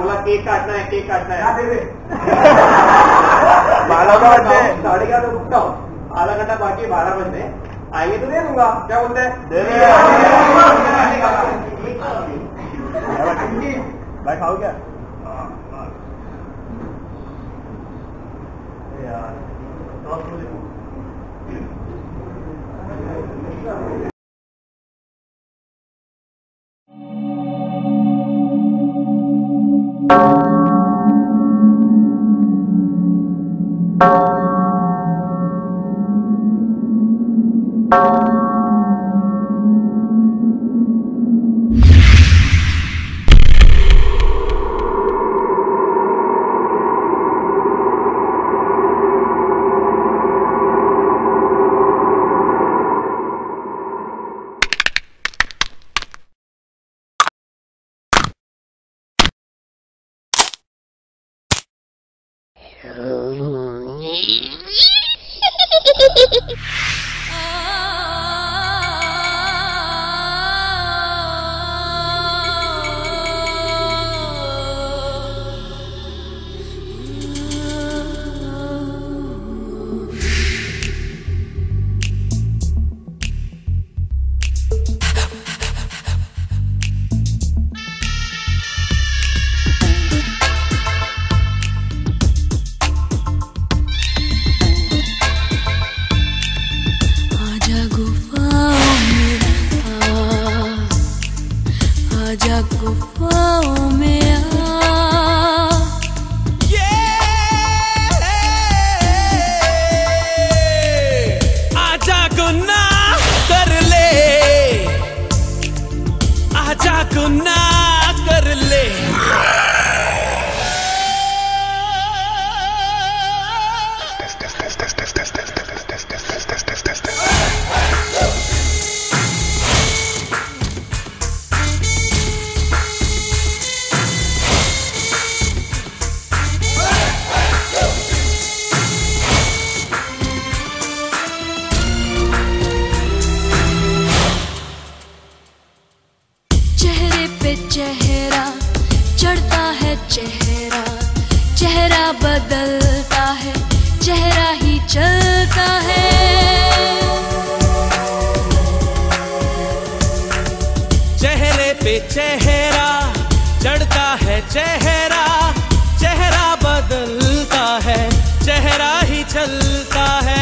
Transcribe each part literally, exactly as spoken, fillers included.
बोला केक काटना है, केक काटना है। दे दे। बारह बजे साढ़े ग्यारह रुकता हूँ, आधा घंटा बाकी, बारह बजे आएंगे तो दे दूंगा। क्या बोलते हैं? भाई खाओ क्या यार? आजा गुफाओं में आ, आजा गुनाह कर ले, आजा गुनाह कर ले। चेहरा चढ़ता है, चेहरा चेहरा बदलता है, चेहरा ही चलता है। चेहरे पे चेहरा चढ़ता है, चेहरा चेहरा बदलता है, चेहरा ही चलता है।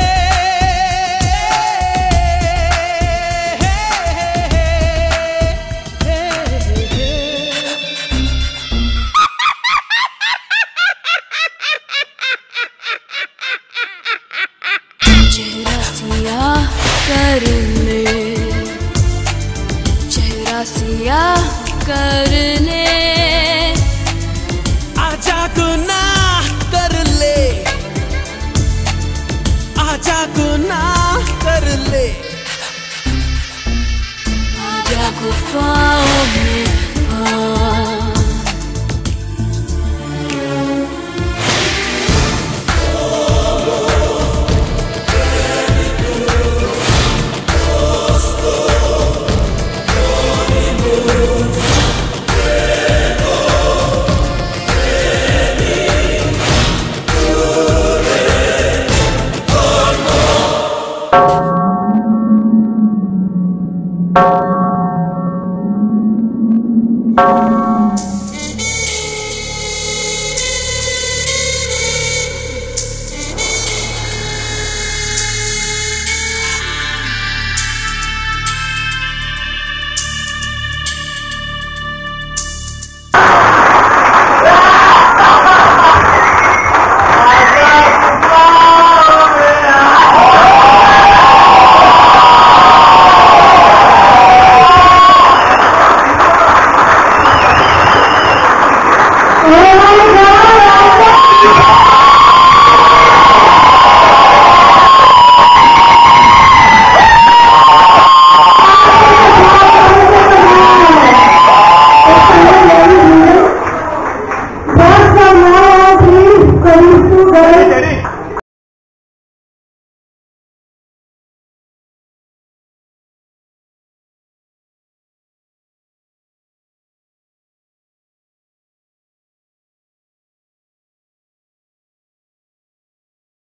चेहरा सियाह कर ले, चेहरा सियाह कर ले, आजा गुनाह कर ले, आजा गुनाह कर ले। आजा गुफाओं में आ, Oh,